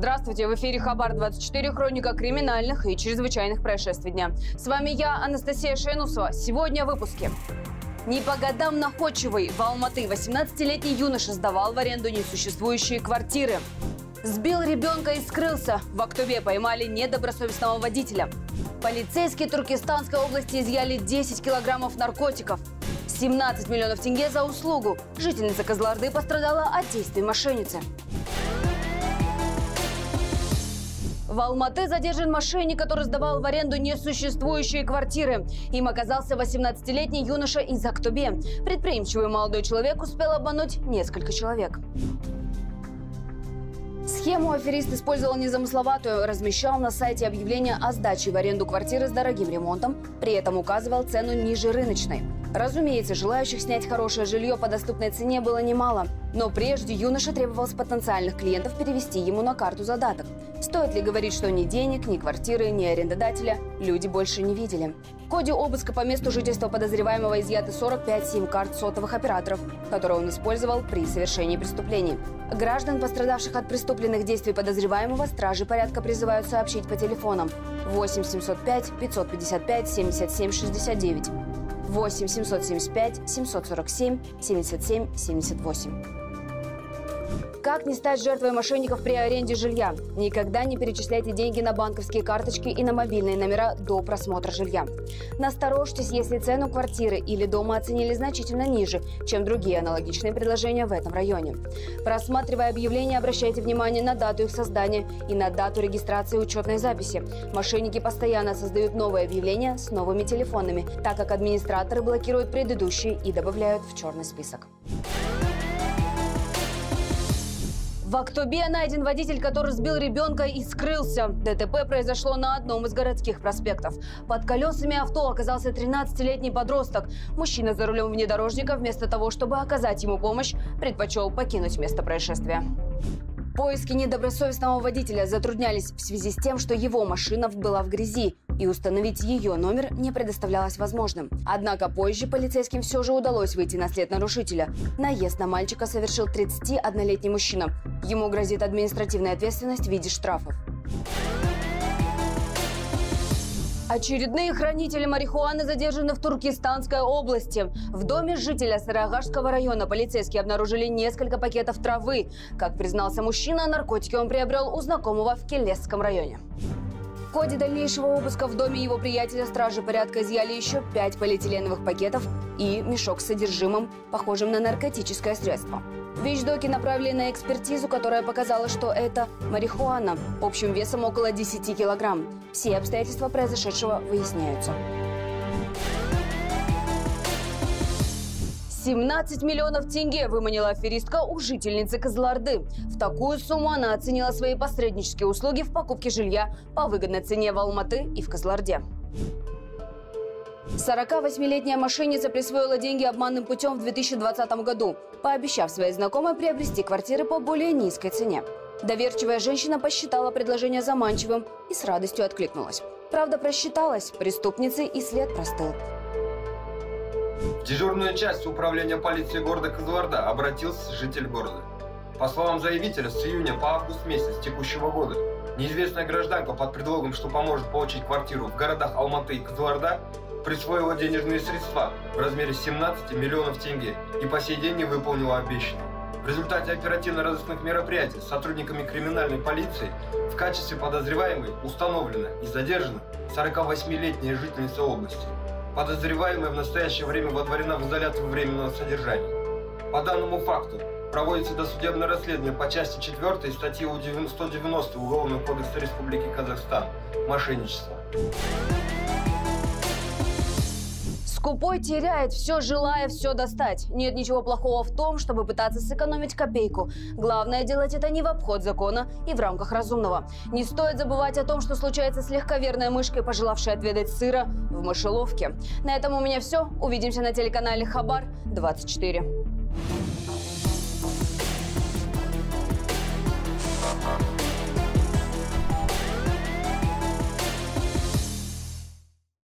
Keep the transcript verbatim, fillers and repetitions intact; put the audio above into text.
Здравствуйте, в эфире Хабар двадцать четыре, хроника криминальных и чрезвычайных происшествий дня. С вами я, Анастасия Шейнусова. Сегодня в выпуске. Не по годам находчивый. В Алматы восемнадцатилетний юноша сдавал в аренду несуществующие квартиры. Сбил ребенка и скрылся. В Актобе поймали недобросовестного водителя. Полицейские Туркестанской области изъяли десять килограммов наркотиков. семнадцать миллионов тенге за услугу. Жительница Кызылорды пострадала от действий мошенницы. В Алматы задержан мошенник, который сдавал в аренду несуществующие квартиры. Им оказался восемнадцатилетний юноша из Актобе. Предприимчивый молодой человек успел обмануть несколько человек. Схему аферист использовал незамысловатую, размещал на сайте объявления о сдаче в аренду квартиры с дорогим ремонтом, при этом указывал цену ниже рыночной. Разумеется, желающих снять хорошее жилье по доступной цене было немало. Но прежде юноша требовал с потенциальных клиентов перевести ему на карту задаток. Стоит ли говорить, что ни денег, ни квартиры, ни арендодателя люди больше не видели? В ходе обыска по месту жительства подозреваемого изъяты сорок пять сим-карт сотовых операторов, которые он использовал при совершении преступлений. Граждан, пострадавших от преступленных действий подозреваемого, стражи порядка призывают сообщить по телефонам восемь семьсот пять пятьсот пятьдесят пять семьдесят семь шестьдесят девять, восемь семьсот семьдесят пять семьсот сорок семь семьдесят семь семьдесят восемь. Как не стать жертвой мошенников при аренде жилья? Никогда не перечисляйте деньги на банковские карточки и на мобильные номера до просмотра жилья. Насторожьтесь, если цену квартиры или дома оценили значительно ниже, чем другие аналогичные предложения в этом районе. Просматривая объявления, обращайте внимание на дату их создания и на дату регистрации учетной записи. Мошенники постоянно создают новые объявления с новыми телефонами, так как администраторы блокируют предыдущие и добавляют в черный список. В Актобе найден водитель, который сбил ребенка и скрылся. ДТП произошло на одном из городских проспектов. Под колесами авто оказался тринадцатилетний подросток. Мужчина за рулем внедорожника вместо того, чтобы оказать ему помощь, предпочел покинуть место происшествия. Поиски недобросовестного водителя затруднялись в связи с тем, что его машина была в грязи, и установить ее номер не предоставлялось возможным. Однако позже полицейским все же удалось выйти на след нарушителя. Наезд на мальчика совершил тридцатиоднолетний мужчина. Ему грозит административная ответственность в виде штрафов. Очередные хранители марихуаны задержаны в Туркестанской области. В доме жителя Сарыагашского района полицейские обнаружили несколько пакетов травы. Как признался мужчина, наркотики он приобрел у знакомого в Келесском районе. В ходе дальнейшего обыска в доме его приятеля стражи порядка изъяли еще пять полиэтиленовых пакетов и мешок с содержимым, похожим на наркотическое средство. Вещдоки направили на экспертизу, которая показала, что это марихуана общим весом около десяти килограмм. Все обстоятельства произошедшего выясняются. семнадцать миллионов тенге выманила аферистка у жительницы Кызылорды. В такую сумму она оценила свои посреднические услуги в покупке жилья по выгодной цене в Алматы и в Кызылорде. сорокавосьмилетняя мошенница присвоила деньги обманным путем в две тысячи двадцатом году, пообещав своей знакомой приобрести квартиры по более низкой цене. Доверчивая женщина посчитала предложение заманчивым и с радостью откликнулась. Правда, просчиталась, преступницы и след простыл. В дежурную часть управления полиции города Кызылорда обратился житель города. По словам заявителя, с июня по август месяц текущего года неизвестная гражданка под предлогом, что поможет получить квартиру в городах Алматы и Кызылорда, присвоила денежные средства в размере семнадцати миллионов тенге и по сей день не выполнила обещанное. В результате оперативно-розыскных мероприятий с сотрудниками криминальной полиции в качестве подозреваемой установлена и задержана сорокавосьмилетняя жительница области. Подозреваемая в настоящее время водворена в изолятор временного содержания. По данному факту проводится досудебное расследование по части четвёртой статьи сто девяносто Уголовного кодекса Республики Казахстан «Мошенничество». Скупой теряет, все желая все достать. Нет ничего плохого в том, чтобы пытаться сэкономить копейку. Главное делать это не в обход закона и в рамках разумного. Не стоит забывать о том, что случается с легковерной мышкой, пожелавшей отведать сыра в мышеловке. На этом у меня все. Увидимся на телеканале Хабар двадцать четыре.